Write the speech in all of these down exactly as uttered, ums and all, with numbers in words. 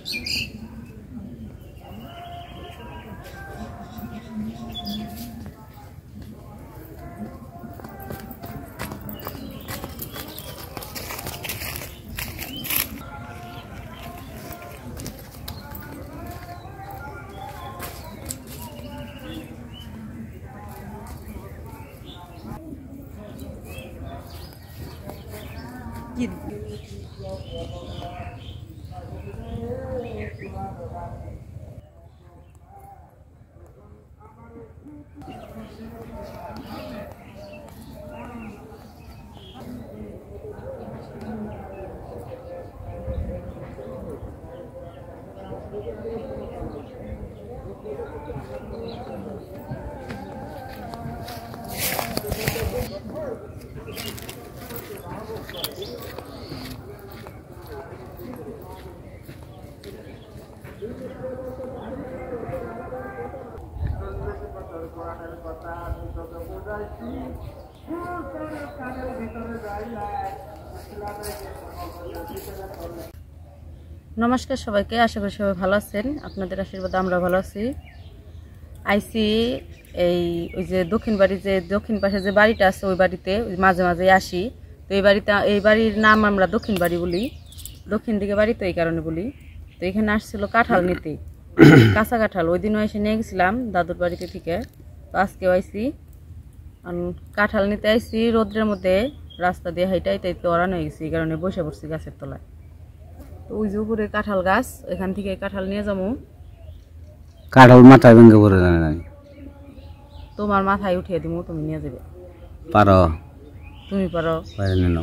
নমস্কার সবাইকে, আশা করি সবাই ভালো আছেন। আপনাদের আশীর্বাদে আমরা ভালো আছি। আইসি এই ওই যে দক্ষিণ বাড়ি, যে দক্ষিণ পাশে যে বাড়িটা আছে ওই বাড়িতে মাঝে মাঝে আসি। তো এই বাড়িতে, এই বাড়ির নাম আমরা দক্ষিণ বাড়ি বলি, দক্ষিণ দিকে বাড়ি তো এই কারণে বলি। তো এখানে আসছিল কাঁঠাল নিতে, কাঁচা কাঁঠাল। ওই দিনও এসে নিয়ে গেছিলাম দাদুর বাড়িতে থেকে। তো আজকেও আইসি কাঁঠাল নিতে আইসি। রোদ্রের মধ্যে রাস্তা দিয়ে হাইটাই তাই তো অরান হয়ে গেছি, এই কারণে বসে পড়ছি গাছের তলায়। তো ওই যে উপরে কাঁঠাল গাছ, এখান থেকে কাঁঠাল নিয়ে যাবো। কাঁঠাল মাথায় ভেঙে পড়ে জানেন আমি, তোমার মাথায় উঠিয়ে দিব, তুমি নিয়ে যাবে। পারো? তুমি পারো? পারেন।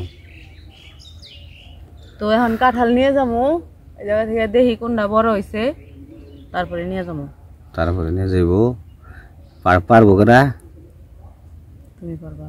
তো এখন কাঁঠাল নিয়ে যাবো, এই জায়গা থেকে দেখি কোনটা বড় হয়েছে, তারপরে নিয়ে যাবো। তারপরে নিয়ে যাইব। পারবো কেনা? তুমি পারবা।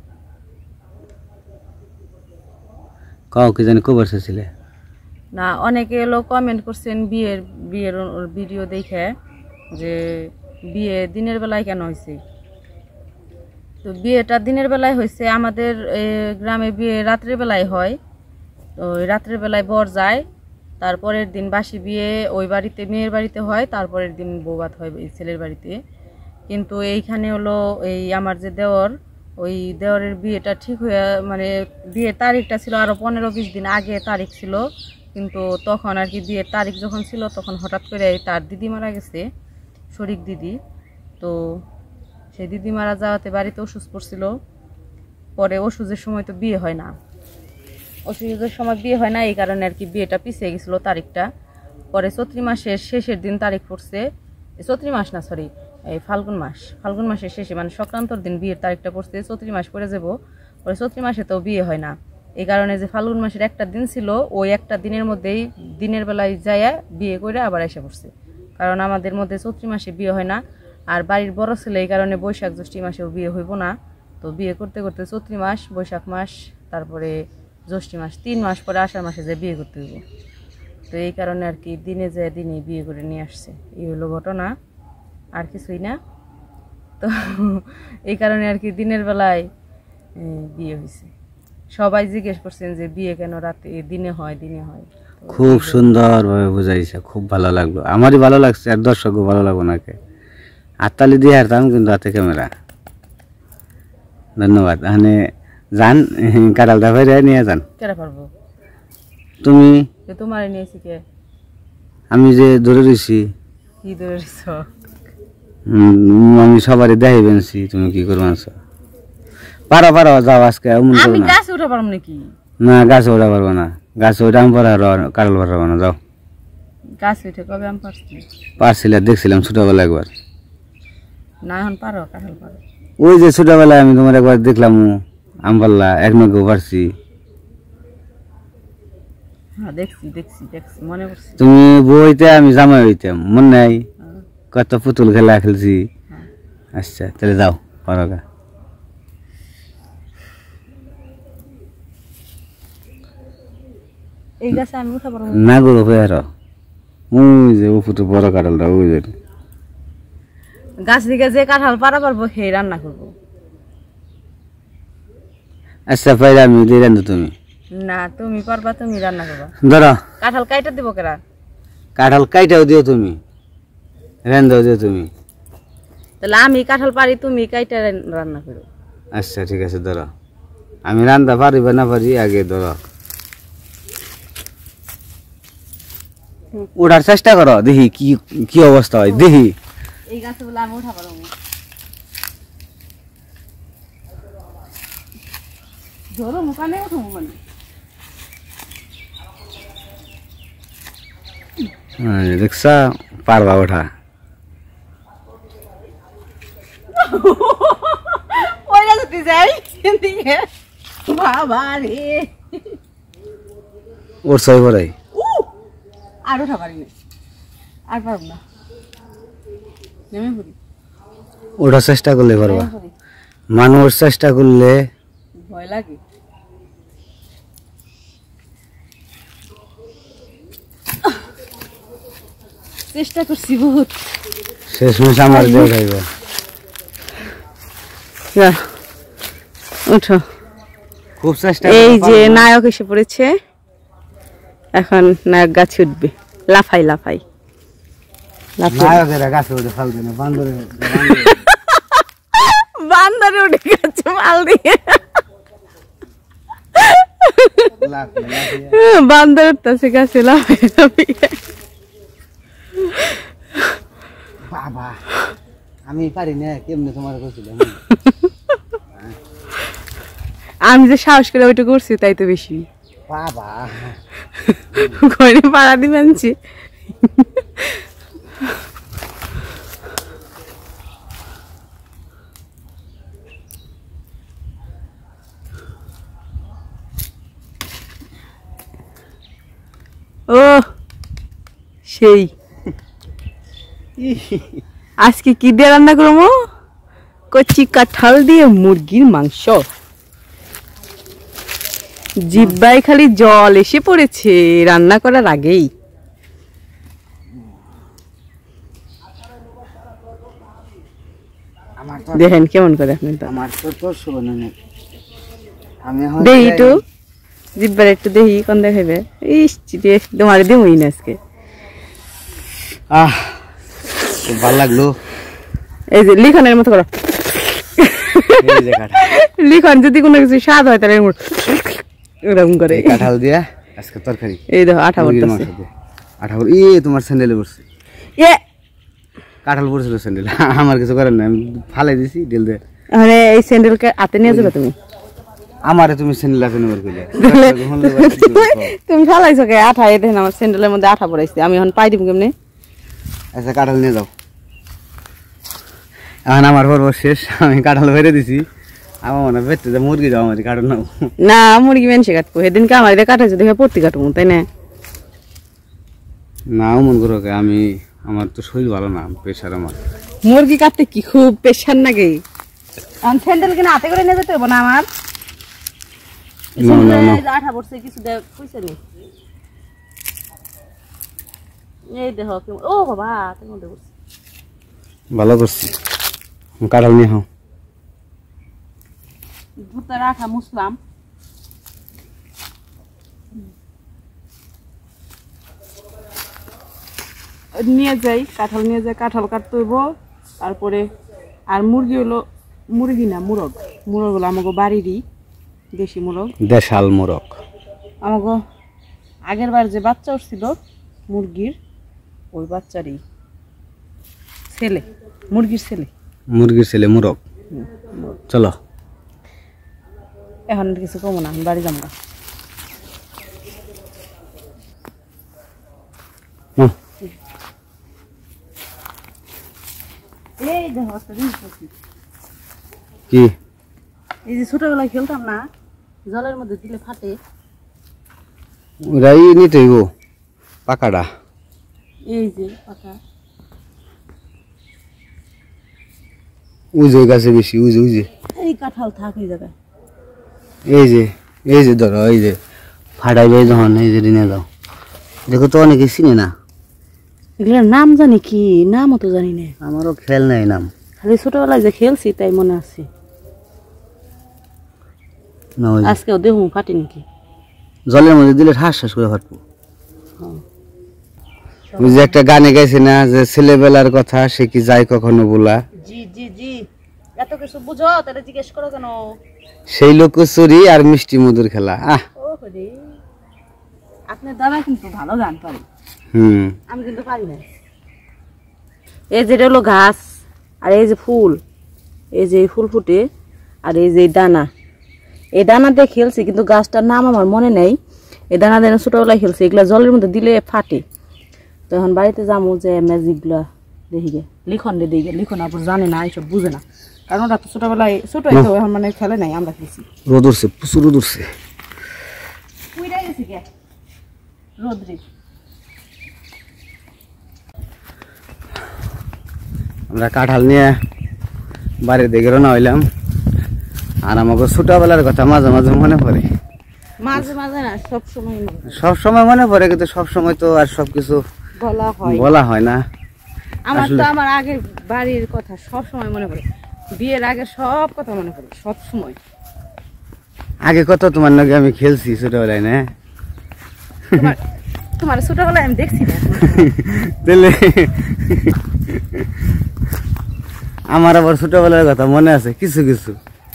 কাউ কি জানি কবার ছিলে না, অনেকে লোক কমেন্ট করছেন বিয়ের বিয়ের ভিডিও দেখে যে বিয়ে দিনের বেলায় কেন হয়েছে। তো বিয়েটা দিনের বেলায় হয়েছে, আমাদের গ্রামে বিয়ে রাত্রের বেলায় হয়। তো রাত্রের বেলায় বর যায়, তারপরের দিন বাসি বিয়ে ওই বাড়িতে মেয়ের বাড়িতে হয়, তারপরের দিন বৌভাত হয় এই ছেলের বাড়িতে। কিন্তু এইখানে হলো এই আমার যে দেওর, ওই দেওরের বিয়েটা ঠিক হয়ে, মানে বিয়ের তারিখটা ছিল আরও পনেরো বিশ দিন আগে তারিখ ছিল। কিন্তু তখন আর কি বিয়ের তারিখ যখন ছিল তখন হঠাৎ করে তার দিদি মারা গেছে, শরিক দিদি। তো সেই দিদি মারা যাওয়াতে বাড়িতে ওষুধ পড়ছিল। পরে ওষুধের সময় তো বিয়ে হয় না, ওষুধের সময় বিয়ে হয় না, এই কারণে আর কি বিয়েটা পিছিয়ে গেছিলো তারিখটা। পরে চৈত্রি মাসের শেষের দিন তারিখ পড়ছে, চৈত্রি মাস না সরি এই ফাল্গুন মাস, ফাল্গুন মাসের শেষে মানে সংক্রান্তর দিন বিয়ের তারিখটা পড়ছে। চৈত্রি মাস পড়ে যাব, পরে চৈত্রি মাসে তো বিয়ে হয় না। এই কারণে যে ফাল্গুন মাসের একটা দিন ছিল, ওই একটা দিনের মধ্যেই দিনের বেলায় যায় বিয়ে করে আবার এসে পড়ছে। কারণ আমাদের মধ্যে চৈত্রি মাসে বিয়ে হয় না, আর বাড়ির বড় ছেলে, এই কারণে বৈশাখ জ্যৈষ্ঠী মাসেও বিয়ে হইব না। তো বিয়ে করতে করতে চৈত্রি মাস, বৈশাখ মাস, তারপরে জ্যৈষ্ঠী মাস, তিন মাস পরে আষাঢ় মাসে যে বিয়ে করতে হইব। তো এই কারণে আর কি দিনে যায় দিনে বিয়ে করে নিয়ে আসছে, এই হলো ঘটনা, আর কিছুই না। তো এই কারণে আর কি দিনের বেলায় বিয়ে হয়েছে। সবাই জিজ্ঞেস করছেন যে বিয়ে কেন রাতে দিনে হয়, দিনে হয়। খুব সুন্দর ভাবে বুঝাইছে, খুব ভালো লাগলো, আমারই ভালো লাগছে, আর দর্শকও ভালো লাগবো নাকি। হাততালি দিয়ে হারতাম, কিন্তু হাতে ক্যামেরা। ধন্যবাদ। এখানে যান, কাঁঠালটা ফেরে নিয়ে যান। কেটে পারবো? তুমি তোমার নিয়েছি কে? আমি যে ধরে রয়েছি। কি ধরে রয়েছ? আমি সবারই দেখাই বেনছি, তুমি কি করবো? পারো পারো, যাও আজকে। আমি গাছে উঠা পারবো নাকি? না, গাছে ওঠা পারবো না, গাছে ওঠা আমি পারো, কাঁঠাল পারবো না। যাও। গাছে উঠে কবে আমি পারছি? পারছিলে, দেখছিলাম ছোটবেলা একবার। না এখন পারো, কাঁঠাল পারো। ওই যে ছোটবেলায় আমি তোমার একবার দেখলাম আম পারলা, এক মেঘও পারছি। হ্যাঁ দেখছি দেখছি দেখছি, মনে পড়ছে। তুমি বইতে, আমি জামাই হইতাম, মনে নাই? কত পুতুল খেলা খেলছি। আচ্ছা তাহলে যাও, পারো গা। এই গাছে আমি উঠা পারবো না গো, ফের ওই যে উপরে বড় কাঁঠালটা, ওই যে গাছ থেকে যে কাঁঠাল পারা পারবো সেই রান্না করবো। আচ্ছা পাইলে আমি দিয়ে রান্ধো, তুমি না তুমি পারবা, তুমি রান্না করবা। ধরো কাঁঠাল কাইটা দিব কেরা? কাঁঠাল কাইটাও দিও তুমি, রান্নাও দিও তুমি। তাহলে আমি কাঁঠাল পারি, তুমি কাইটা রান্না করো। আচ্ছা ঠিক আছে, ধরো। আমি রান্না পারি বা না পারি আগে ধরো। ওঠার চেষ্টা করো, দেখি কি কি অবস্থা হয়, দেখি। এই গাছে বলে আমি উঠা পারবো। ধরো মুখানে উঠো মানে। দেখছা পারবা ওঠা। ওই গাছে যাই দিকে বাবা রে, ওর সই পড়াই আর উঠা পারিনি, আর পারব না। নেমে পড়ি, ওঠার চেষ্টা করলে পারবা, মানুষ চেষ্টা করলে ভয় লাগে। চেষ্টা করছি বহুত, শেষমেশ আমার দিয়ে উঠাইব। উঠো, খুব চেষ্টা। এই যে নায়ক এসে পড়েছে, এখন নায়ক গাছে উঠবে, লাফাই লাফাই নায়কেরা গাছে উঠে ফাল দেয় না, বান্দরে বান্দরে উঠে গাছে ফাল দিয়ে, বান্দর উঠতেছে গাছে লাফাই লাফিয়ে। বাবা আমি পারি না, কেমনে তোমার করছিলাম। আমি যে সাহস করে ওইটা করছি তাই তো বেশি। বাবা ঘরে পাড়া দিবেনছি। ও সেই আজকে কি দিয়ে রান্না করবো? কচি কাঁঠাল দিয়ে মুরগির মাংস। জিব্বায় খালি জল এসে পড়েছে রান্না করার আগেই। দেখেন কেমন করে আপনি তো। আমার তো তোর শোনা নেই, আমি দেহি একটু জিব্বার একটু দেহি কোন দেখাবে। ইস রে তোমার দেবই না আজকে। আহ খুব ভালো লাগলো। এই যে লিখনের মতো করো, লিখন যদি কোনো কিছু স্বাদ হয় তাহলে এরকম করে। কাঁঠাল দিয়া আজকে তরকারি। এই দেখো আঠা পড়তেছে, আঠা পড়ে। এ তোমার স্যান্ডেলে পড়ছে, এ কাঁঠাল পড়ছিল স্যান্ডেল। আমার কিছু করার নাই, আমি ফালাই দিছি ডেল দিয়ে। আরে এই স্যান্ডেলকে হাতে নিয়ে যাবে তুমি? আমারে তুমি স্যান্ডেল হাতে নেবার কইলে তুমি ফালাইছো কে আঠা? এই দেখেন আমার স্যান্ডেলের মধ্যে আঠা পড়াইছে, আমি এখন পাই দিব কেমনে? আচ্ছা কাঁঠাল নিয়ে যাও। এখন আমার পর্ব শেষ, আমি কাঁঠাল বেড়ে দিছি। আমার মনে বেঁচতে যা মুরগি যাও, আমার কাঁঠাল নাও না, মুরগি মেনসে কাটবো। সেদিনকে আমার এটা কাটাইছে দেখে পড়তে কাটবো, তাই না? না মন করো, আমি আমার তো শরীর ভালো না, প্রেশার আমার। মুরগি কাটতে কি খুব প্রেশার নাকি? স্যান্ডেল কিনা হাতে করে নিয়ে যেতে হবে না আমার? আঠা পড়ছে কিছু পয়সা নেই। এই দেখো ও বাবা ভালো করছি। কাঁঠাল নিয়ে হাও, ভুট্টার আঠা মুসলাম। নিয়ে যাই কাঁঠাল, নিয়ে যাই কাঁঠাল কাটতে হইব। তারপরে আর মুরগি হলো, মুরগি না মুরগ, মুরগ হলো আমাকে বাড়িরই দেশি মুরগ, দেশাল মুরগ। আমাকে আগের বার যে বাচ্চা উঠছিল মুরগির, ওই বাচ্চারই ছেলে, মুরগির ছেলে, মুরগির ছেলে মুরগ। চলো এখন কিছু কমো না, আমি বাড়ি যাবো না। এই দেখো কি, এই যে ছোটবেলায় খেলতাম না, জলের মধ্যে দিলে ফাটে, ওরাই নিতে হইব পাকাটা। এই যে পাকা উজে গাছে বেশি, উজে উজে এই কাঁঠাল থাক এই জায়গায়। এই যে এই যে ধরো, এই যে ফাটাইবে যখন, এই যে নিয়ে যাও। দেখো তো অনেকে চিনে না এগুলোর নাম, জানি কি নামও তো জানি না, আমারও খেয়াল নাই নাম। খালি ছোটবেলায় যে খেলছি তাই মনে আছে। আজকেও দেহ ফাটে নাকি? জলের মধ্যে দিলে ঠাস ঠাস করে ফাটবো। ওই যে একটা গানে গাইছে না যে ছেলেবেলার কথা সে কি যায় কখনো বলা। জি জি জি এত কিছু বুঝো তাহলে জিজ্ঞেস করো কেন? সেই লোকচুরি আর মিষ্টি মধুর খেলা। আহ ওরে আপনার দাদা কিন্তু ভালো গান পারে। হুম আমি কিন্তু পারি না। এই যে হলো ঘাস আর এই যে ফুল, এই যে ফুল ফুটে আর এই যে দানা, এই দানা দিয়ে খেলছি কিন্তু গাছটার নাম আমার মনে নেই। এই দানা দিয়ে ছোটবেলায় খেলছি, এগুলা জলের মধ্যে দিলে ফাটে। তো এখন বাড়িতে যাবো যে ম্যাজিকগুলা দেখি গে লিখন দিয়ে দিই গে, লিখন আপনার জানে না, এইসব বুঝে না, কারণ ওরা তো ছোটবেলায় ছোট তো এখন মানে খেলে নাই, আমরা খেলছি। রোদ উঠছে, প্রচুর রোদ উঠছে। গেছি গে রোদ্রে আমরা কাঁঠাল নিয়ে বাড়ির দিকে রওনা হইলাম। আর আমাকে ছোটবেলার কথা মাঝে মাঝে মনে পড়ে। মাঝে মাঝে না, সব সময় সব সময় মনে পড়ে, কিন্তু সব সময় তো আর সবকিছু বলা হয় বলা হয় না। আমার তো আমার আগের বাড়ির কথা সব সময় মনে পড়ে, বিয়ের আগে সব কথা মনে পড়ে সব সময়। আগে কত তোমার নাকি আমি খেলছি ছোটবেলায় না? তোমার তোমার ছোটবেলায় আমি দেখছি না। তাহলে আমার আবার ছোটবেলার কথা মনে আছে কিছু কিছু।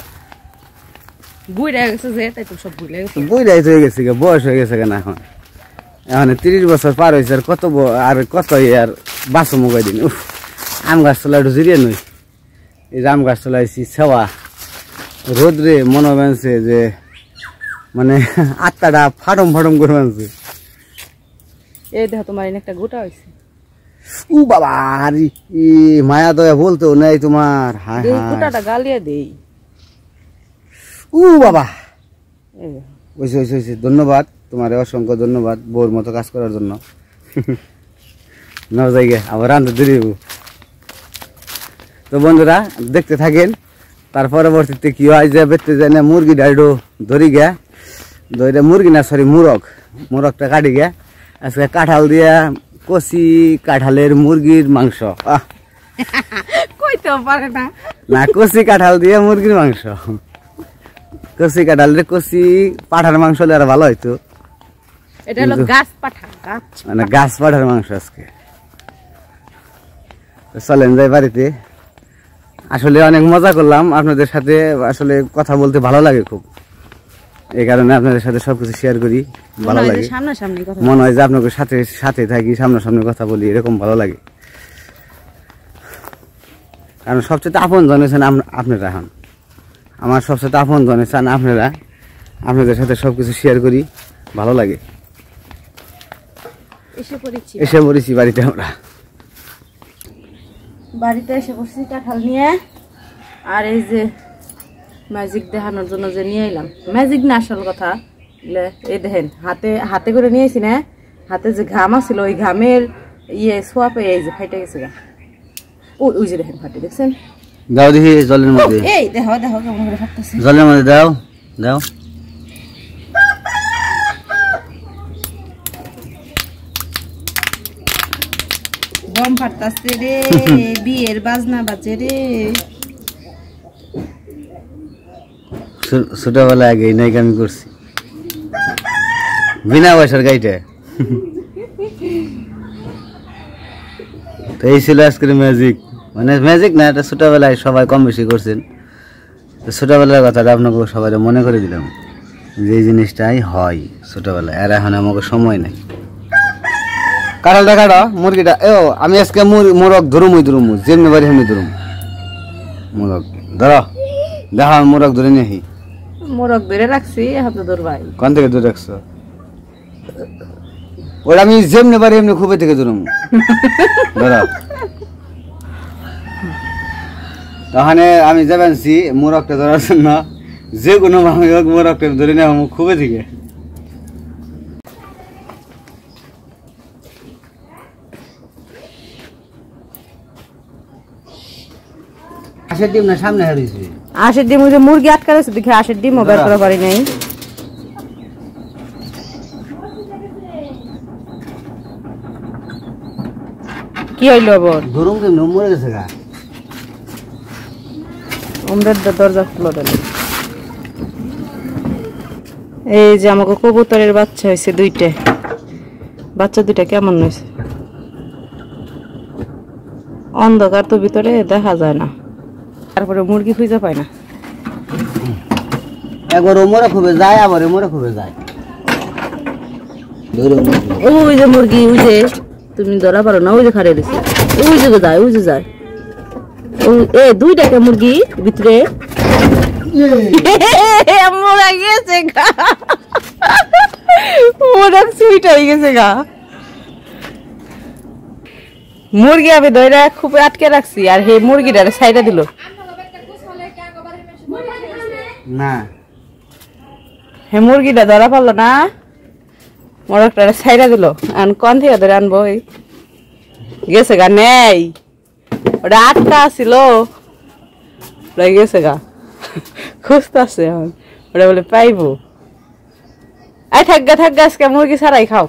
বুইড়া গেছে যে তাই তো সব ভুলে গেছে। বুইড়াই হয়ে গেছে, বয়স হয়ে গেছে কেন এখন? এখন তিরিশ বছর পার হয়েছে, আর কত আর কত আর বাঁচো মুগাই দিন। উফ, আম গাছ তোলা একটু জিরিয়ে নই। এই যে আম গাছ তোলাইছি সেওয়া রোদ্রে মনে বানছে যে মানে আত্মাটা ফাটম ফাটম করে বানছে। এই দেখো তোমার একটা গোটা হয়েছে। উ বাবা, মায়া দয়া বলতো নাই তোমার। হ্যাঁ গোটাটা গালিয়ে দেই। উ বাবা, ওইসে ওইসে ওইসে ধন্যবাদ তোমার, অসংখ্য ধন্যবাদ বউর মতো কাজ করার জন্য। নাও জায়গা আবার রান্ধতে দেরি। তো বন্ধুরা দেখতে থাকেন, তার পরবর্তীতে কি হয় যে বেঁচতে যায় না মুরগি ডাইডো ধরি গে, ধরে মুরগি না সরি মুরগ, মুরগটা কাটি গে। আজকে কাঁঠাল দিয়া কষি কাঁঠালের মুরগির মাংস। কইতেও পারে না না, কষি কাঁঠাল দিয়ে মুরগির মাংস। কষি কাঁঠালের কষি পাঠার মাংস হলে আর ভালো হইতো। এটা হলো গাছ পাঠা, গাছ মানে গাছ পাঠার মাংস আজকে। চলেন যাই বাড়িতে। আসলে অনেক মজা করলাম আপনাদের সাথে, আসলে কথা বলতে ভালো লাগে খুব, এই কারণে আপনাদের সাথে সবকিছু শেয়ার করি, ভালো লাগে। সামনাসামনি কথা মনে হয় যে আপনাদের সাথে সাথে থাকি, সামনাসামনি কথা বলি, এরকম ভালো লাগে। কারণ সবচেয়ে আপন জনেছেন আপনারা, এখন আমার সবচেয়ে আপন জনে চান আপনারা, আপনাদের সাথে সবকিছু শেয়ার করি, ভালো লাগে। এসে পড়েছি এসে পড়েছি বাড়িতে। আমরা বাড়িতে এসে পড়ছি কাঁঠাল নিয়ে, আর এই যে ম্যাজিক দেখানোর জন্য যে নিয়ে এলাম, ম্যাজিক না আসল কথা, এই দেখেন হাতে হাতে করে নিয়েছি না, হাতে যে ঘাম আছিল ওই ঘামের ইয়ে সোয়াপে এই যে ফাইটে গেছে গা, ওই ওই যে দেখেন ফাটে, দেখছেন? দাও দেখি জলের মধ্যে, এই দেখো দেখো কেমন করে ফাটতেছে, জলের মধ্যে দাও দাও। বম ফাটতাছে রে, বিয়ের বাজনা বাজে রে। ছোটবেলায় আগে নাই আমি করছি বিনা পয়সার গাইটা। তো এই ছিল আজকের ম্যাজিক, মানে ম্যাজিক না, এটা ছোটবেলায় সবাই কম বেশি করছেন। তো ছোটবেলার কথাটা আপনাকে সবাই মনে করে দিলাম যে এই জিনিসটাই হয় ছোটবেলায়, আর এখন আমাকে সময় নেই। কাঁঠালটা কাটো, মুরগিটা ও আমি আজকে মোরগ ধরুম, ওই ধরুম যেমনি বাড়ি সেমনি ধরুম মোরগ। ধরো দেখো আমি মোরগ ধরে নিয়ে, মোরগ ধরে রাখছি, এখন তো ধর ভাই কোন থেকে ধরে রাখছো? ওটা আমি যেমনি পারি এমনি খুবই থেকে ধরুম। ধরো তাহলে আমি যাবেনছি মোরগটা ধরার জন্য, যে কোনো ভাবে হোক মোরগটা ধরে নেওয়া খুবই থেকে। আশের ডিম না সামনে হারিয়েছি, আশের ডিম ওই যে মুরগি আটকা রয়েছে দেখে আশের ডিমও বের করা পারি নাই। কি হইলো আবার? ধরুম কেমন মরে গেছে গা, আমাদের দরজা খুলে দিল। এই যে আমাকে কবুতরের বাচ্চা হয়েছে দুইটা, বাচ্চা দুইটা কেমন হয়েছে অন্ধকার তো ভিতরে দেখা যায় না, তারপরে মুরগি খুঁজে পায় না। একবার ওমরে খুবে যায়, আবার ওমরে খুবে যায়। ওই যে মুরগি, ওই যে তুমি ধরা পারো না, ওই যে খাড়ে দিছে, ওই যে যায়, ওই যে যায়। এ দুইটাকে মুরগি ভিতরে মরা গেছে গা, ওরা সুইট হয়ে গেছে গা। মুরগি আমি ধরে খুব আটকে রাখছি, আর হে মুরগিটারে সাইডে দিল না, হে মুরগিটা ধরা পারলো না, মোরগটা সাইডে দিল। আর কোন থেকে ধরে আনবো, গেছে গা, নেই ওটা আটকা ছিল, গেছে গা, খুঁজতে আসছে এখন, ওটা বলে পাইবো। আই থাকগা থাকগা, আজকে মুরগি ছাড়াই খাও।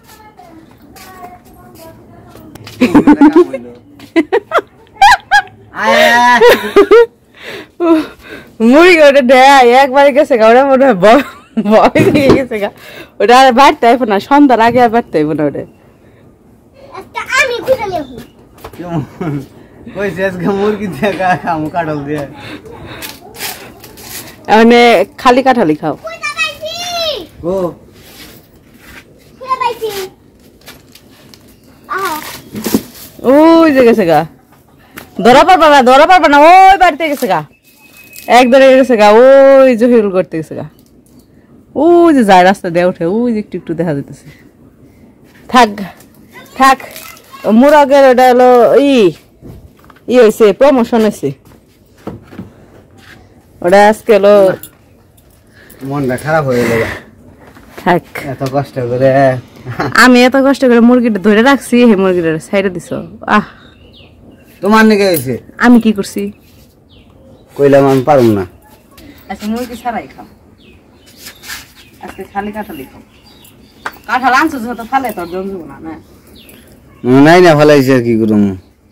মুরগি ওটা দেয় একবারে গেছে গা, ওটা মনে হয় ভয় দিয়ে গেছে গা, ওটা আর বাড়তে আইব না, সন্ধ্যার আগে আর বাড়তে আইব না ওটা। মানে খালি কাঁঠালি খাও। ওই যে গেছে গা, ধরা পারবা না, ধরা পারবা না, ওই বাড়িতে গেছে গা, এক ধরে গেছে গা, ওই যে হিরুল করতে গেছে গা, ওই যে যায় রাস্তা দিয়ে উঠে, ওই যে একটু একটু দেখা যেতেছে। থাক থাক, মুরগের ওটা হলো ই ই হয়েছে, প্রমোশন হয়েছে ওটা, আজকে হলো মনটা খারাপ হয়ে গেল। থাক, এত কষ্ট করে আমি এত কষ্ট করে মুরগিটা ধরে রাখছি, হে মুরগিটা সাইডে দিছ। আহ, তোমার নাকি হয়েছে, আমি কি করছি কইলাম আমি পারুম না। আচ্ছা মুরগি ছাড়াই খাও, আজকে খালি কাঁঠালি খাও। কাঁঠাল আনছো যত ফালে তোর জমবো না, না নাই না ফলাইছে, কি করুম।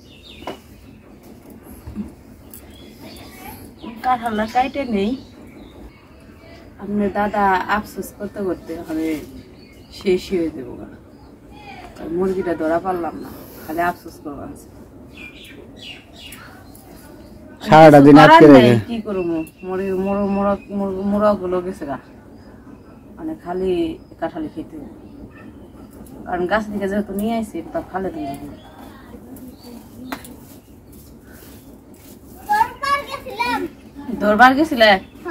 কাঁঠালটা কাইটে নেই, আপনার দাদা আফসোস করতে করতে হবে শেষ হয়ে দেবো। মুরগিটা ধরা পারলাম না, খালি আফসোস করবো। সারাটা দিন আটকে রেখে কি করবো, মুরগ গুলো গেছে গা, মানে খালি কাঁঠালি খেতে হবে, কারণ গাছ থেকে যেহেতু নিয়ে আসছি তা ফালে দিয়ে দরবার গেছিলে,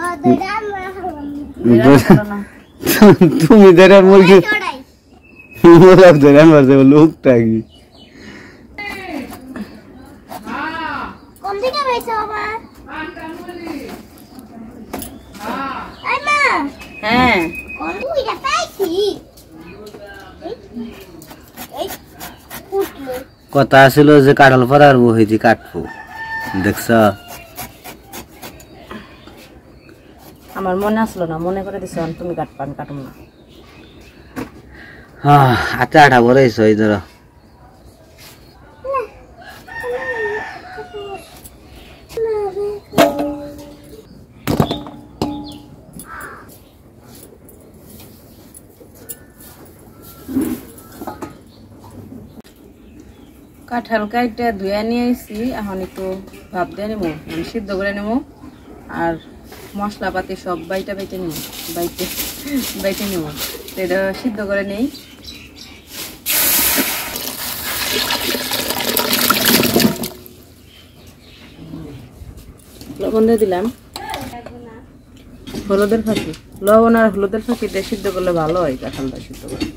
তুমি ধরে মুরগি মোরগ ধরে আনবার লোকটা কি হ্যাঁ কথা ছিল যে কাঁঠাল পরার বহিতি কাটবো, দেখছ? আমার মনে আসলো না, মনে করে দিছ তুমি কাটবা, আমি কাটুম না। হ্যাঁ, আটা আটা বলেছ, এই ধরো কাঁঠাল কাইটা ধুয়ে নিয়ে আসছি, এখন একটু ভাপ দিয়ে নেবো, মানে সিদ্ধ করে নেবো, আর মশলাপাতি সব বাইটা বাইটে নেবো, বাইটে বাইটে নেবো, এটা সিদ্ধ করে নেই। লবণ দিয়ে দিলাম, হলুদের ফাঁকি, লবণ আর হলুদের ফাঁকিটা সিদ্ধ করলে ভালো হয়, কাঁঠালটা সিদ্ধ করে।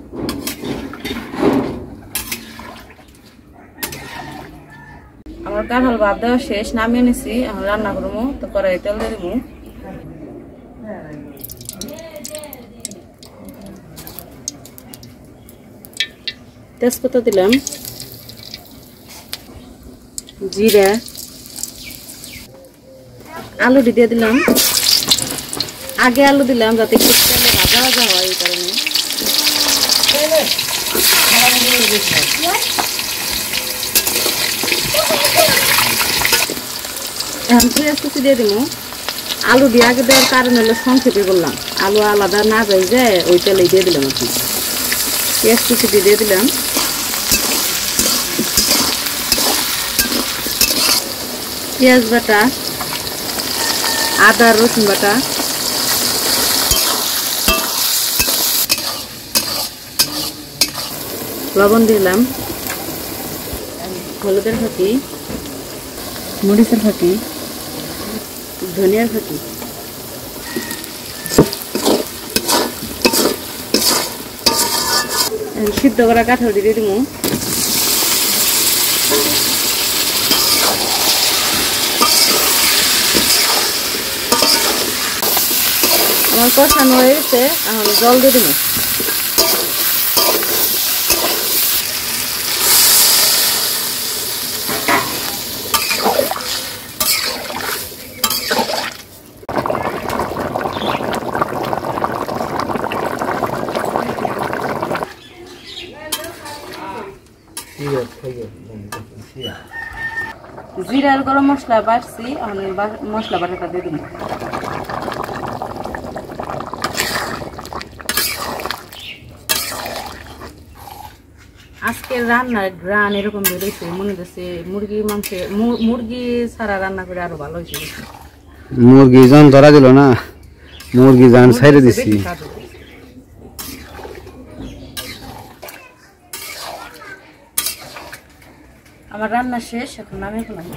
আমার কাঁঠাল ভাত দেওয়া শেষ, নামিয়ে নিছি, এখন রান্না করবো। তো কড়াই তেল দিয়ে দেবো, তেজপাতা দিলাম, জিরা, আলু দিয়ে দিলাম। আগে আলু দিলাম যাতে একটু তেলে ভাজা ভাজা হয়, এই কারণে। এখন পেঁয়াজ কুচি দিয়ে দিব। আলু দিয়ে আগে দেওয়ার কারণ হলো সংক্ষেপে বললাম, আলু আলাদা না যাই যায়, ওই তেলে দিয়ে দিলাম আর কি। পেঁয়াজ কুচি দিয়ে দিলাম, পেঁয়াজ বাটা, আদা রসুন বাটা, লবণ দিলাম, হলুদের ফাঁকি, মরিচের ফাঁকি, ধনিয়ার ফাঁকি, সিদ্ধ করা কাঁঠাল দিয়ে দিব। আমার কষানো হয়েছে, এখন জল দিয়ে দিব। জিরার গরম মশলা বাড়ছি, এখন মশলা বাটাটা দিয়ে দিব। আজকের রান্নার গ্রান এরকম বেরোইছে, মনে হচ্ছে মুরগি মাংসে মুরগি ছাড়া রান্না করে আরো ভালো হয়েছে। মুরগি জান ধরা দিল না, মুরগি জান ছেড়ে দিছি। আমার রান্না শেষ, এখন নামে ফেলাম।